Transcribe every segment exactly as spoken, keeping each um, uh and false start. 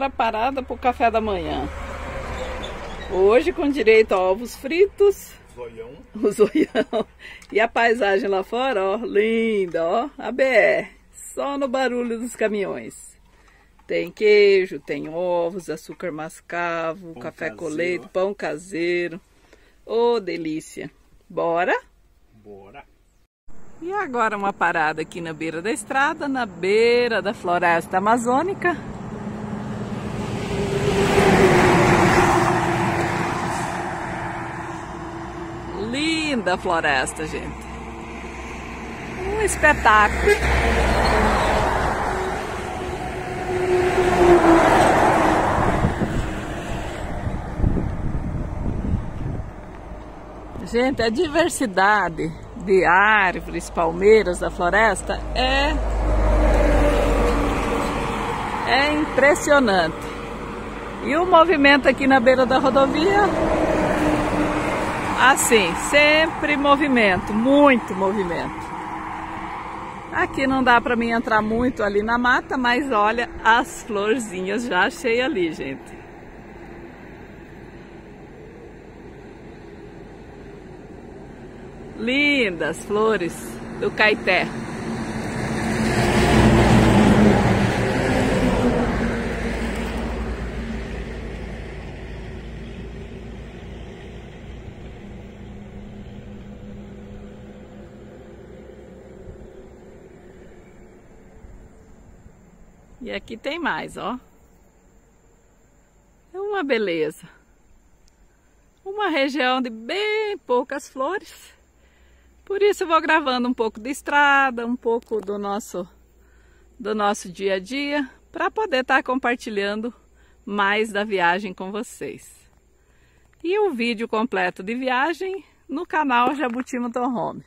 outra parada para o café da manhã. Hoje com direito a ovos fritos. Zoião. O zoião. E a paisagem lá fora, ó, linda, ó, a B R. Só no barulho dos caminhões. Tem queijo, tem ovos, açúcar mascavo, pão café caseiro. Com leite, pão caseiro. Ô, oh, delícia. Bora? Bora. E agora uma parada aqui na beira da estrada, na beira da floresta amazônica. Linda floresta, gente. Um espetáculo. Gente, a diversidade de árvores, palmeiras da floresta é, é impressionante. E o movimento aqui na beira da rodovia, assim, sempre movimento, muito movimento. Aqui não dá para mim entrar muito ali na mata, mas olha as florzinhas, já achei ali, gente. Lindas flores do Caeté. E aqui tem mais, ó. É uma beleza. Uma região de bem poucas flores. Por isso eu vou gravando um pouco de estrada, um pouco do nosso, do nosso dia a dia, para poder estar compartilhando mais da viagem com vocês. E o vídeo completo de viagem no canal Jabuti Motorhome.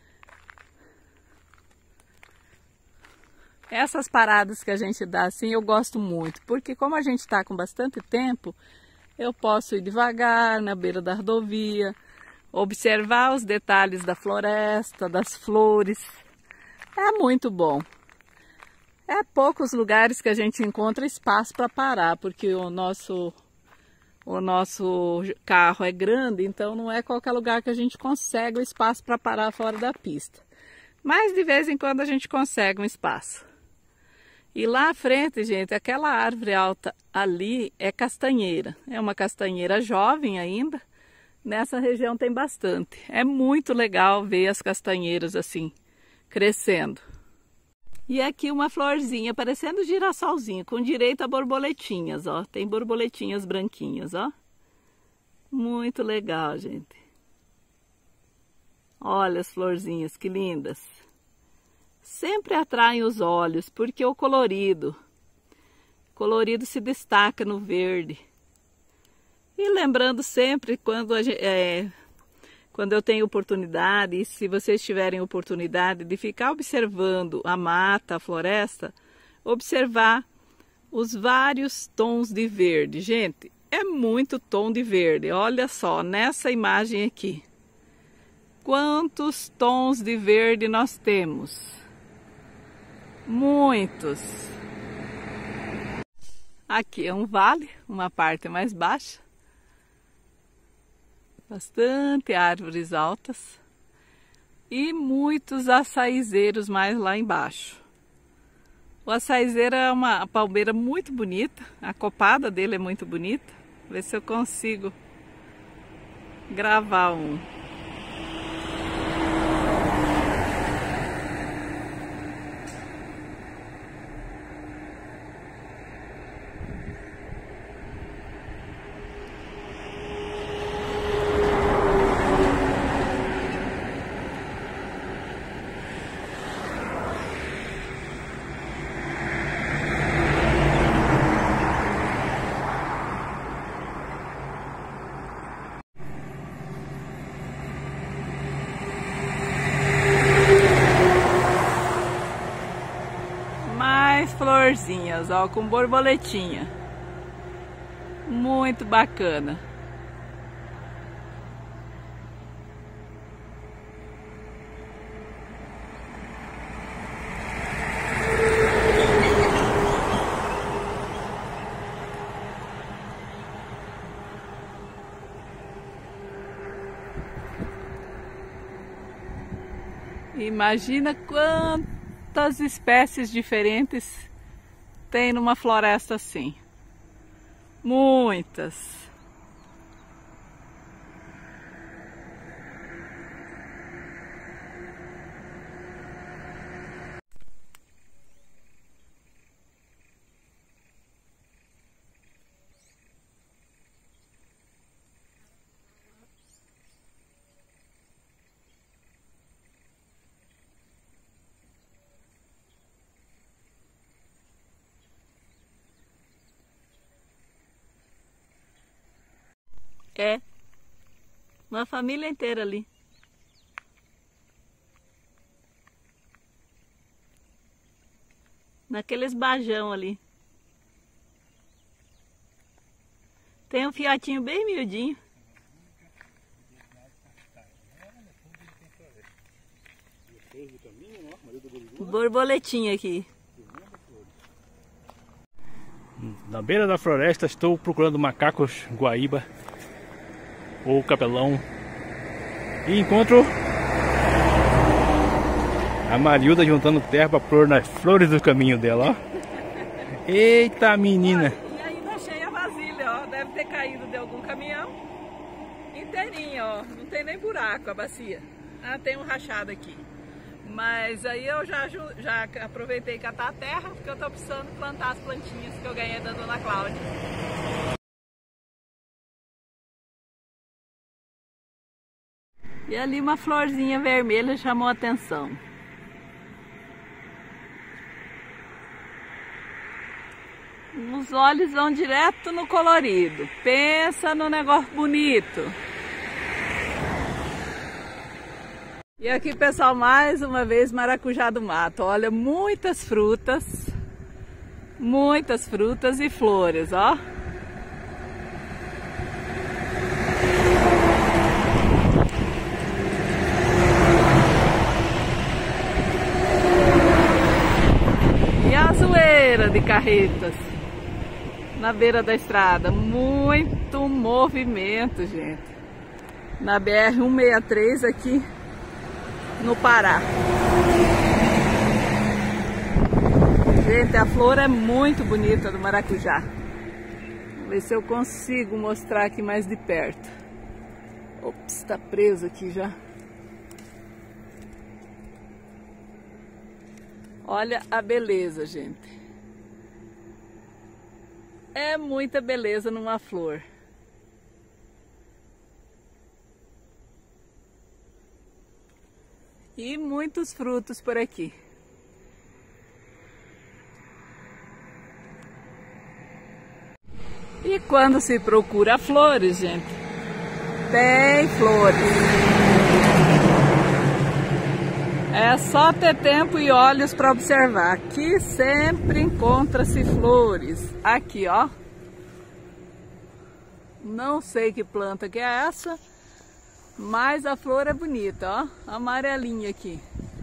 Essas paradas que a gente dá assim eu gosto muito, porque como a gente está com bastante tempo, eu posso ir devagar na beira da rodovia, observar os detalhes da floresta, das flores. É muito bom. É poucos lugares que a gente encontra espaço para parar, porque o nosso, o nosso carro é grande, então não é qualquer lugar que a gente consegue o espaço para parar fora da pista. Mas de vez em quando a gente consegue um espaço. E lá à frente, gente, aquela árvore alta ali é castanheira. É uma castanheira jovem ainda. Nessa região tem bastante. É muito legal ver as castanheiras assim, crescendo. E aqui uma florzinha, parecendo girassolzinho, com direito a borboletinhas, ó. Tem borboletinhas branquinhas, ó. Muito legal, gente. Olha as florzinhas, que lindas. Sempre atraem os olhos, porque o colorido, colorido se destaca no verde. E lembrando sempre, quando, a, é, quando eu tenho oportunidade, e se vocês tiverem oportunidade de ficar observando a mata, a floresta, observar os vários tons de verde. Gente, é muito tom de verde. Olha só, nessa imagem aqui. Quantos tons de verde nós temos? Muitos. Aqui é um vale, uma parte mais baixa. Bastante árvores altas e muitos açaizeiros mais lá embaixo. O açaizeiro é uma palmeira muito bonita, a copada dele é muito bonita. Vou ver se eu consigo gravar um. Florzinhas, ó, com borboletinha. Muito bacana. Imagina quantas espécies diferentes tem numa floresta assim. Muitas. É, uma família inteira ali. Naqueles bajão ali. Tem um fiotinho bem miudinho. Borboletinha aqui. Na beira da floresta estou procurando macacos guaíba ou capelão e encontro a Marilda juntando terra para pôr nas flores do caminho dela, ó. Eita menina! E ainda achei a vasilha, ó, deve ter caído de algum caminhão inteirinho, ó, não tem nem buraco a bacia. Ah, tem um rachado aqui. Mas aí eu já, já aproveitei e catar a terra, porque eu tô precisando plantar as plantinhas que eu ganhei da Dona Cláudia. E ali uma florzinha vermelha chamou a atenção. Os olhos vão direto no colorido. Pensa no negócio bonito. E aqui, pessoal, mais uma vez maracujá do mato. Olha, muitas frutas, muitas frutas e flores, ó. E a zoeira de carretas na beira da estrada. Muito movimento, gente. Na B R cento e sessenta e três aqui no Pará. Gente, a flor é muito bonita do maracujá. Vou ver se eu consigo mostrar aqui mais de perto. Ops, tá preso aqui já. Olha a beleza, gente. É muita beleza numa flor. E muitos frutos por aqui. E quando se procura flores, gente, tem flores. É só ter tempo e olhos para observar. Aqui sempre encontra-se flores. Aqui, ó. Não sei que planta que é essa, mas a flor é bonita, ó. Amarelinha aqui.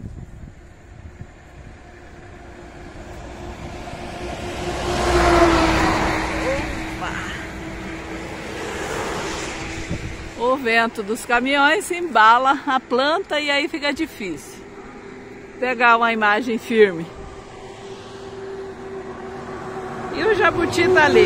Opa! O vento dos caminhões embala a planta e aí fica difícil pegar uma imagem firme. E o jabuti tá ali.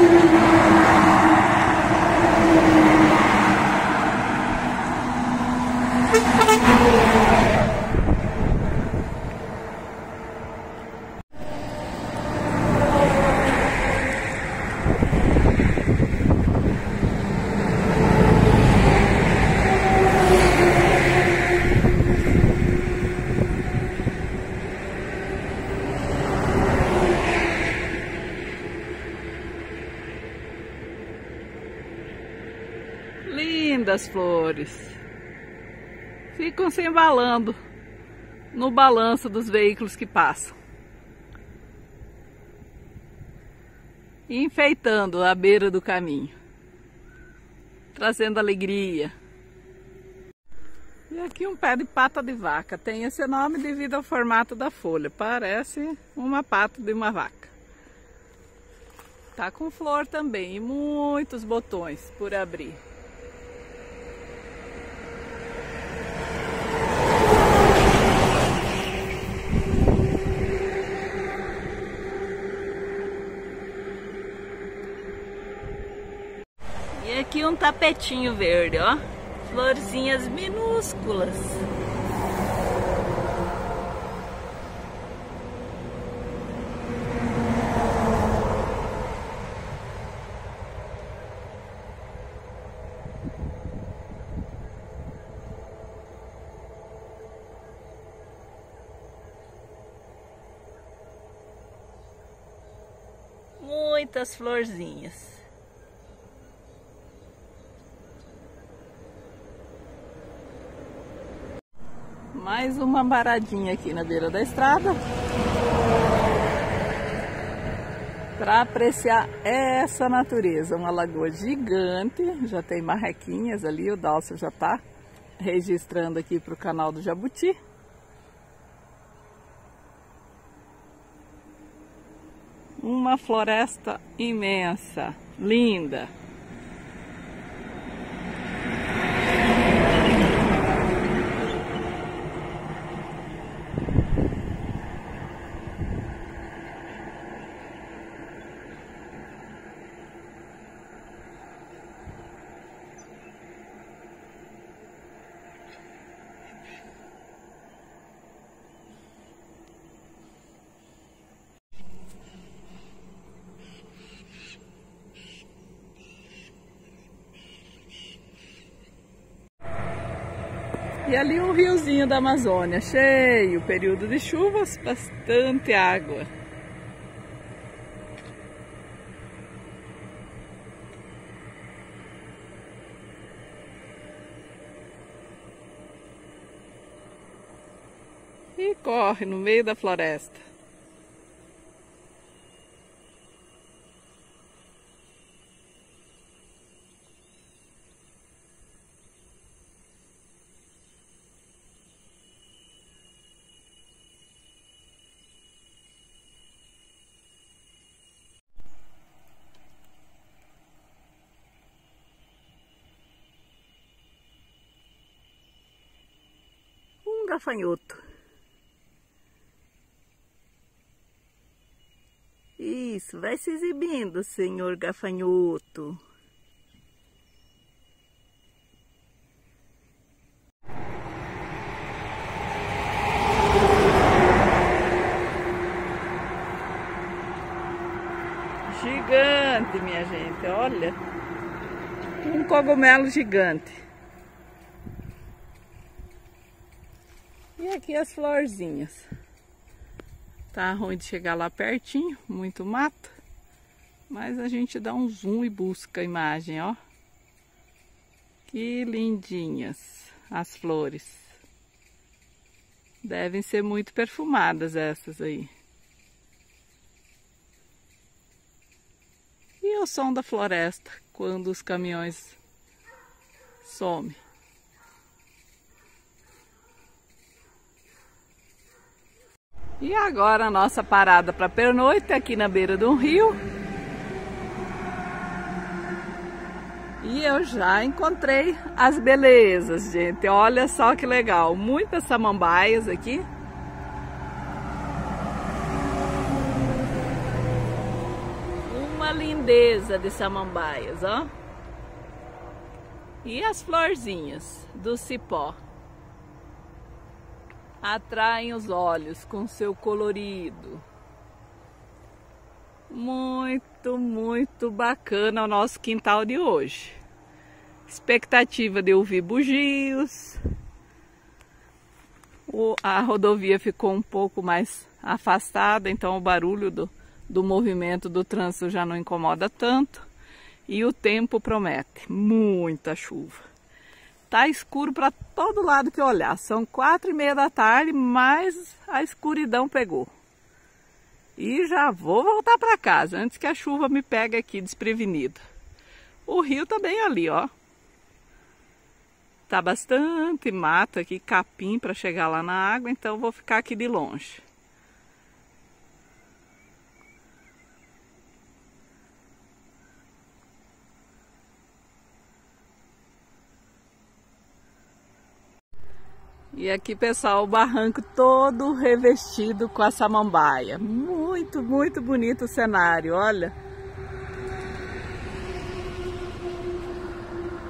Lindas flores. Ficam se embalando no balanço dos veículos que passam. E enfeitando a beira do caminho. Trazendo alegria. E aqui um pé de pata de vaca. Tem esse nome devido ao formato da folha. Parece uma pata de uma vaca. Tá com flor também e muitos botões por abrir. tapetinho verde, ó. Florzinhas minúsculas. Muitas florzinhas. Mais uma paradinha aqui na beira da estrada para apreciar essa natureza. Uma lagoa gigante, já tem marrequinhas ali, o Dálcio já está registrando aqui para o canal do Jabuti. Uma floresta imensa, linda. E ali um riozinho da Amazônia, cheio, período de chuvas, bastante água. E corre no meio da floresta. Gafanhoto. Isso, vai se exibindo, senhor gafanhoto. Gigante, minha gente, olha. Um cogumelo gigante. E aqui as florzinhas. Tá ruim de chegar lá pertinho, muito mato. Mas a gente dá um zoom e busca a imagem, ó. Que lindinhas as flores. Devem ser muito perfumadas essas aí. E o som da floresta quando os caminhões somem. E agora a nossa parada para pernoite aqui na beira de um rio. E eu já encontrei as belezas, gente. Olha só que legal. Muitas samambaias aqui. Uma lindeza de samambaias, ó. E as florzinhas do cipó. Atraem os olhos com seu colorido. Muito, muito bacana o nosso quintal de hoje. Expectativa de ouvir bugios. O, a rodovia ficou um pouco mais afastada, então o barulho do, do movimento do trânsito já não incomoda tanto. E o tempo promete muita chuva. Tá escuro para todo lado que olhar. São quatro e meia da tarde, mas a escuridão pegou. E já vou voltar para casa antes que a chuva me pegue aqui desprevenida. O rio tá bem ali, ó. Tá bastante mato aqui, capim para chegar lá na água, então vou ficar aqui de longe. E aqui, pessoal, o barranco todo revestido com a samambaia. Muito, muito bonito o cenário, olha.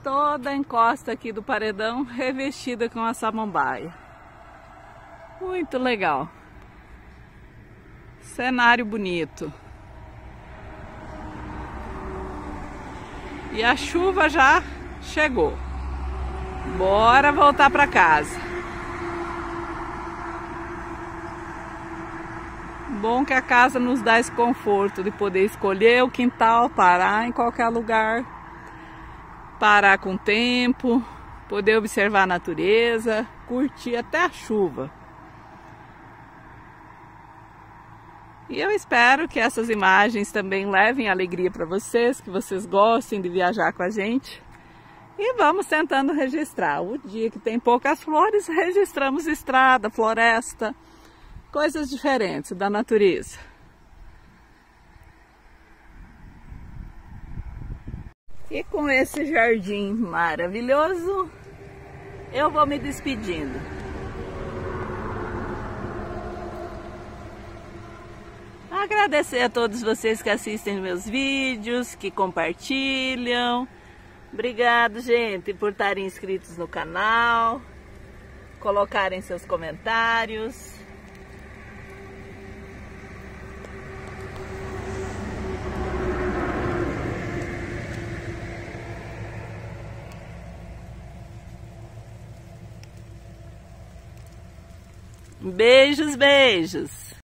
toda a encosta aqui do paredão revestida com a samambaia. Muito legal. Cenário bonito. E a chuva já chegou. Bora voltar para casa. Bom que a casa nos dá esse conforto de poder escolher o quintal, parar em qualquer lugar, parar com o tempo, poder observar a natureza, curtir até a chuva. E eu espero que essas imagens também levem alegria para vocês, que vocês gostem de viajar com a gente. E vamos tentando registrar. O dia que tem poucas flores, registramos estrada, floresta, coisas diferentes da natureza. E com esse jardim maravilhoso, eu vou me despedindo. Agradecer a todos vocês que assistem meus vídeos, que compartilham. Obrigado, gente, por estarem inscritos no canal, colocarem seus comentários. Beijos, beijos!